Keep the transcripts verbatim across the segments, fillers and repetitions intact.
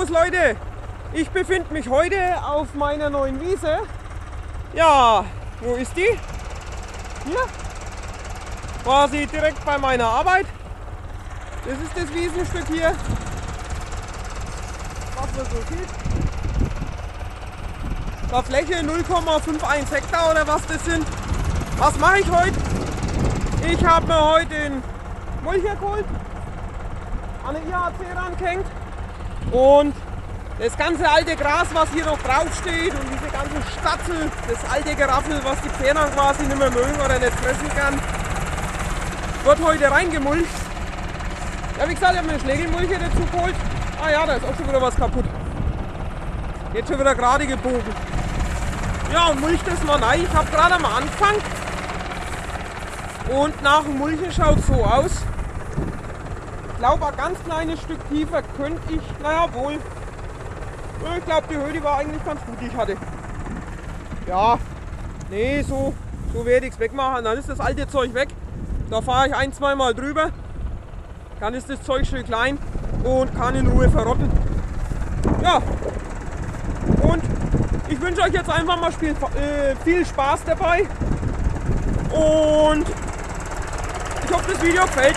Servus Leute, ich befinde mich heute auf meiner neuen Wiese. Ja, wo ist die? Hier, quasi direkt bei meiner Arbeit. Das ist das Wiesenstück hier, was man so sieht. Da Fläche null Komma einundfünfzig Hektar oder was das sind. Was mache ich heute? Ich habe mir heute den Mulcher geholt, an den I H C rangehängt und das ganze alte Gras, was hier noch drauf steht und diese ganze Statzel, das alte Geraffel, was die Pferde quasi nicht mehr mögen oder nicht fressen kann, wird heute reingemulcht. Ja, wie gesagt, ich habe mir einen Schlägelmulcher dazu geholt. Ah ja, da ist auch schon wieder was kaputt. Jetzt schon wieder gerade gebogen. Ja, und mulch das mal rein. Ich habe gerade am Anfang. Und nach dem Mulchen schaut es so aus. Ich glaube, ein ganz kleines Stück tiefer könnte ich, naja wohl. Ich glaube, die Höhe die war eigentlich ganz gut, die ich hatte. Ja, nee, so, so werde ich es wegmachen. Dann ist das alte Zeug weg. Da fahre ich ein, zwei Mal drüber. Dann ist das Zeug schön klein und kann in Ruhe verrotten. Ja, und ich wünsche euch jetzt einfach mal viel, äh, viel Spaß dabei. Und ich hoffe, das Video gefällt.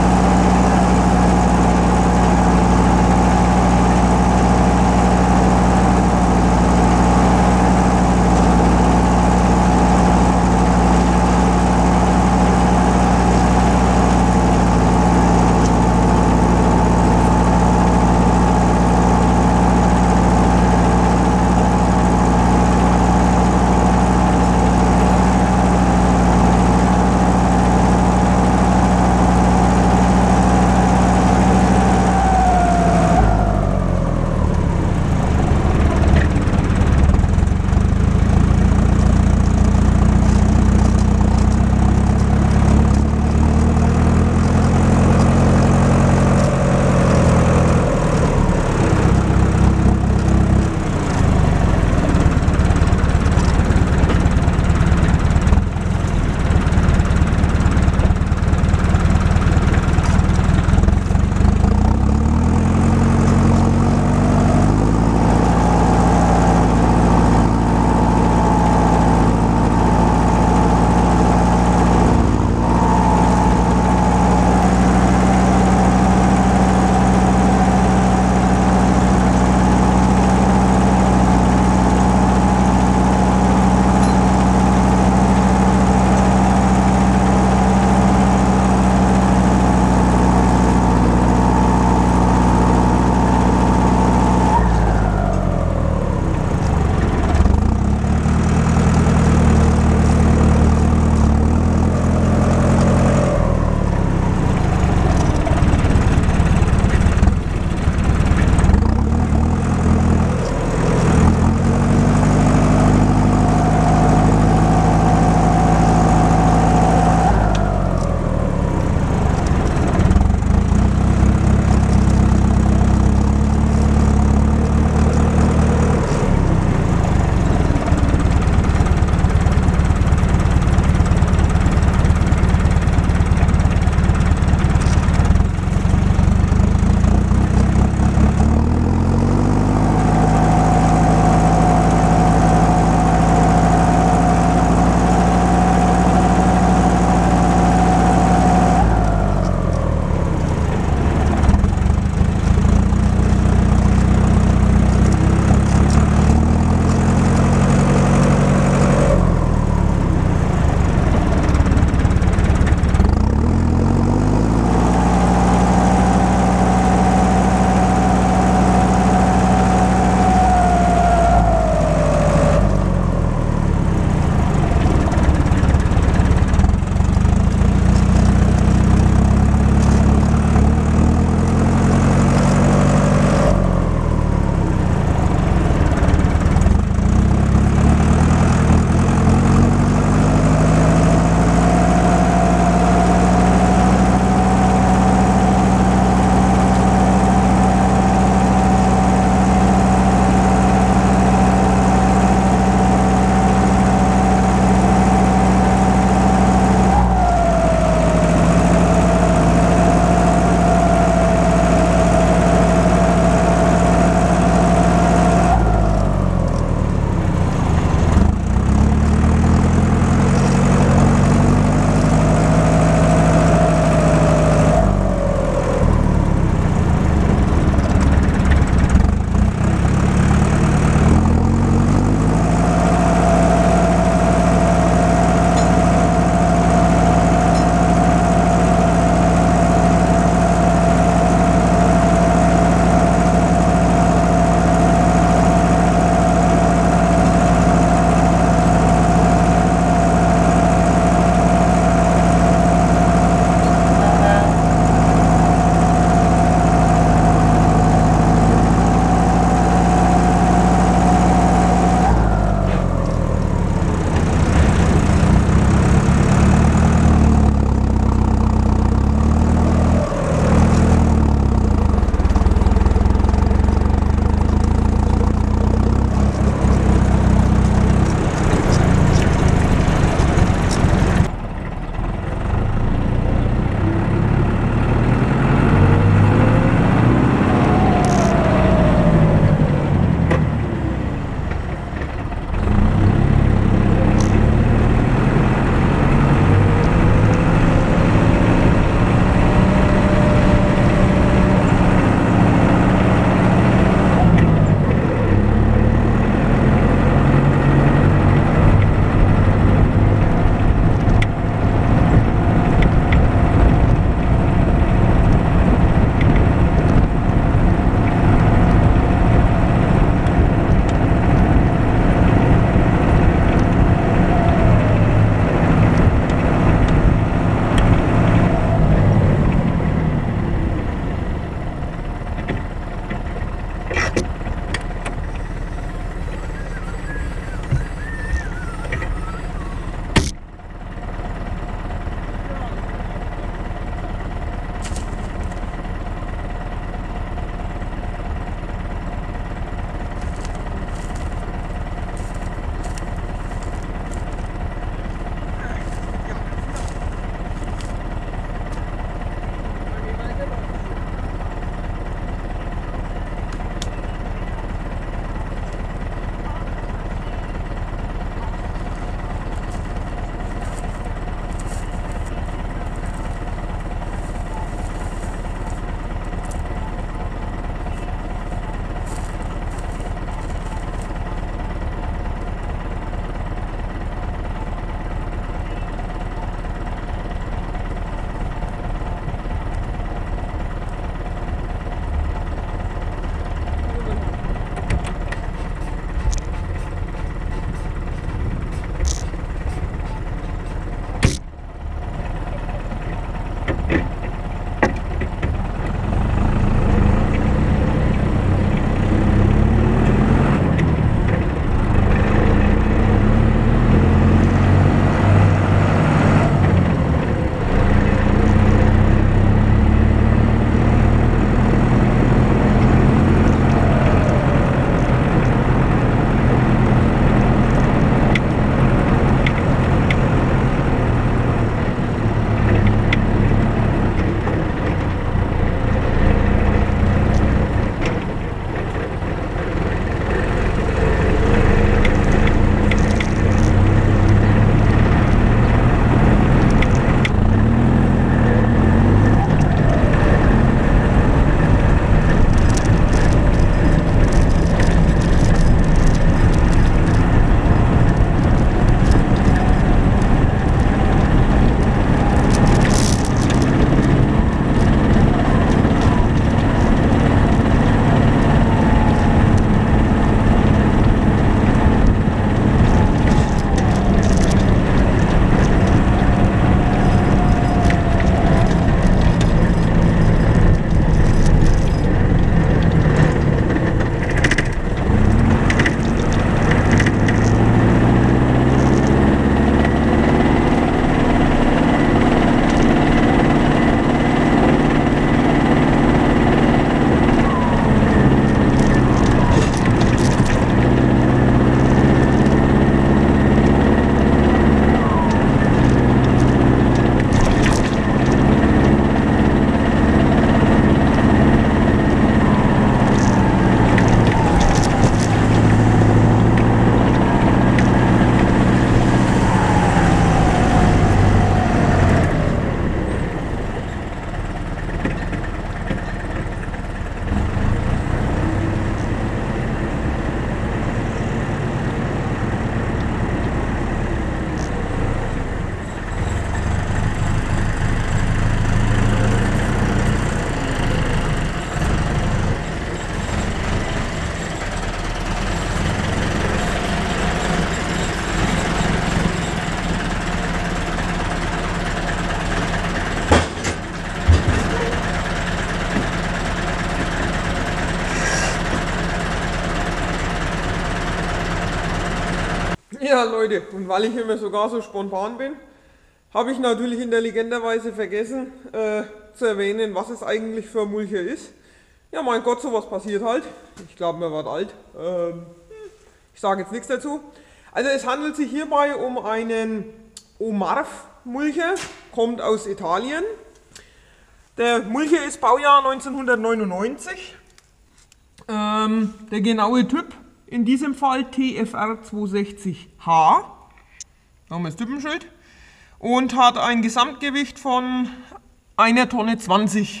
Ja Leute, und weil ich immer sogar so spontan bin, habe ich natürlich intelligenterweise vergessen äh, zu erwähnen, was es eigentlich für ein Mulcher ist. Ja mein Gott, sowas passiert halt. Ich glaube, mir wird alt. Ähm, ich sage jetzt nichts dazu. Also es handelt sich hierbei um einen Omarf-Mulcher, kommt aus Italien. Der Mulcher ist Baujahr neunzehnhundertneunundneunzig. Ähm, der genaue Typ, in diesem Fall T F R zweihundertsechzig H. Da haben wir das Typenschild. Und hat ein Gesamtgewicht von einer Tonne zwanzig.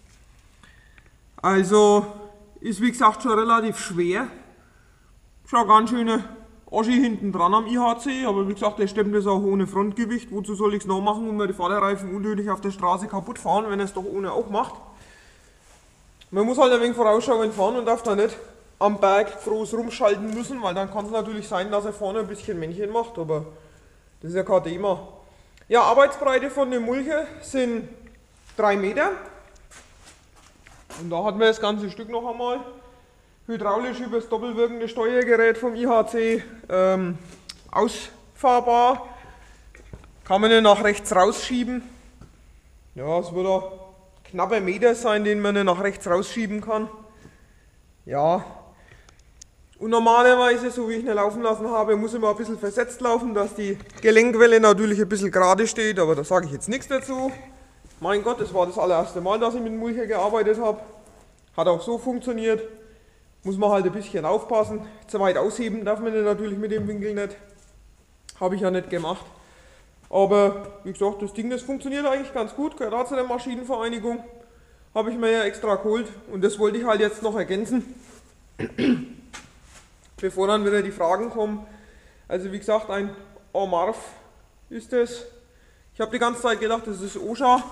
Also ist wie gesagt schon relativ schwer. Schon ganz schöne Oschi hinten dran am I H C, aber wie gesagt, der stemmt das auch ohne Frontgewicht. Wozu soll ich es noch machen, wenn wir die Vorderreifen unnötig auf der Straße kaputt fahren, wenn er es doch ohne auch macht. Man muss halt ein wenig vorausschauend fahren und darf da nicht am Berg groß rumschalten müssen, weil dann kann es natürlich sein, dass er vorne ein bisschen Männchen macht, aber das ist ja kein Thema. Ja, Arbeitsbreite von dem Mulcher sind drei Meter. Und da hatten wir das ganze Stück noch einmal hydraulisch über das doppelwirkende Steuergerät vom I H C ähm, ausfahrbar. Kann man ihn nach rechts rausschieben. Ja, es wird ein knapper Meter sein, den man nach rechts rausschieben kann. Ja. Und normalerweise, so wie ich ihn laufen lassen habe, muss immer ein bisschen versetzt laufen, dass die Gelenkwelle natürlich ein bisschen gerade steht, aber da sage ich jetzt nichts dazu. Mein Gott, das war das allererste Mal, dass ich mit dem Mulcher gearbeitet habe. Hat auch so funktioniert. Muss man halt ein bisschen aufpassen. Zu weit ausheben darf man den natürlich mit dem Winkel nicht. Habe ich ja nicht gemacht. Aber wie gesagt, das Ding, das funktioniert eigentlich ganz gut. Gehört auch zu der Maschinenvereinigung. Habe ich mir ja extra geholt. Und das wollte ich halt jetzt noch ergänzen. Bevor dann wieder die Fragen kommen. Also wie gesagt, ein Omarf ist es. Ich habe die ganze Zeit gedacht, das ist Oscha.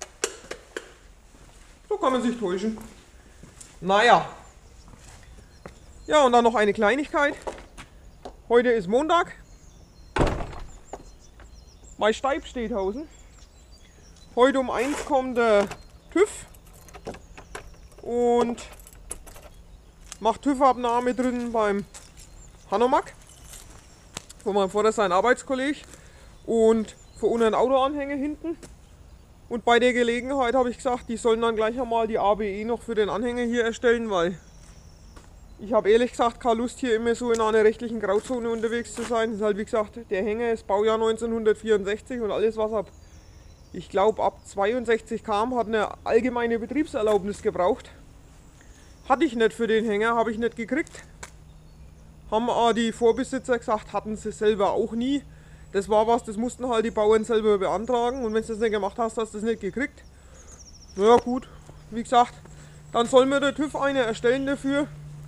So kann man sich täuschen. Naja. Ja, und dann noch eine Kleinigkeit. Heute ist Montag. Mein Steib steht draußen. Heute um eins kommt der TÜV und macht TÜV-Abnahme drin beim Hanomag. Von meinem Vater sein Arbeitskollege. Und vor unten ein Autoanhänger hinten. Und bei der Gelegenheit habe ich gesagt, die sollen dann gleich einmal die A B E noch für den Anhänger hier erstellen, weil ich habe ehrlich gesagt keine Lust, hier immer so in einer rechtlichen Grauzone unterwegs zu sein. Das ist halt wie gesagt, der Hänger ist Baujahr neunzehnhundertvierundsechzig und alles was ab, ich glaube ab zweiundsechzig kam, hat eine allgemeine Betriebserlaubnis gebraucht. Hatte ich nicht für den Hänger, habe ich nicht gekriegt. Haben auch die Vorbesitzer gesagt, hatten sie selber auch nie. Das war was, das mussten halt die Bauern selber beantragen und wenn du das nicht gemacht hast, hast du das nicht gekriegt. Naja gut, wie gesagt, dann soll mir der TÜV eine erstellen dafür.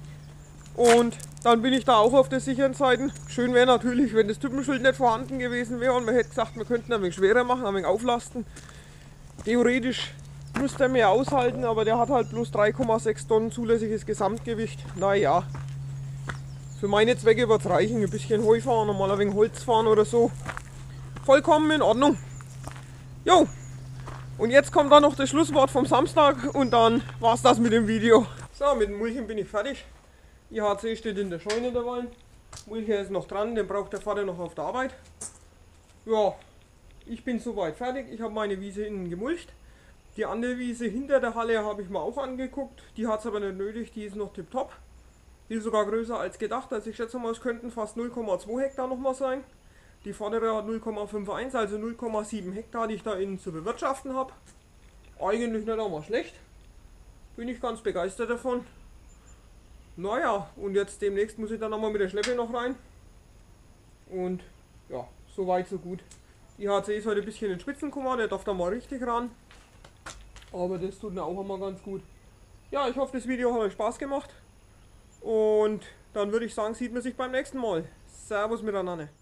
Und dann bin ich da auch auf der sicheren Seite. Schön wäre natürlich, wenn das Typenschild nicht vorhanden gewesen wäre und man hätte gesagt, wir könnten ein wenig schwerer machen, ein wenig auflasten. Theoretisch müsste er mehr aushalten, aber der hat halt bloß drei Komma sechs Tonnen zulässiges Gesamtgewicht. Naja, für meine Zwecke wird es reichen. Ein bisschen Heu fahren und mal ein wenig Holz fahren oder so. Vollkommen in Ordnung. Jo, und jetzt kommt dann noch das Schlusswort vom Samstag und dann war es das mit dem Video. So, mit dem Mulchen bin ich fertig. I H C steht in der Scheune dabei. Mulcher ist noch dran, den braucht der Vater noch auf der Arbeit. Ja, ich bin soweit fertig. Ich habe meine Wiese innen gemulcht. Die andere Wiese hinter der Halle habe ich mir auch angeguckt. Die hat es aber nicht nötig, die ist noch tipptopp. Die ist sogar größer als gedacht. Also ich schätze mal, es könnten fast null Komma zwei Hektar noch mal sein. Die vordere hat null Komma einundfünfzig, also null Komma sieben Hektar, die ich da innen zu bewirtschaften habe. Eigentlich nicht einmal schlecht. Bin ich ganz begeistert davon. Naja, und jetzt demnächst muss ich dann nochmal mit der Schleppe noch rein. Und ja, so weit so gut. I H C ist heute ein bisschen in Spitzenkummer, der darf da mal richtig ran. Aber das tut mir auch immer ganz gut. Ja, ich hoffe, das Video hat euch Spaß gemacht. Und dann würde ich sagen, sieht man sich beim nächsten Mal. Servus miteinander.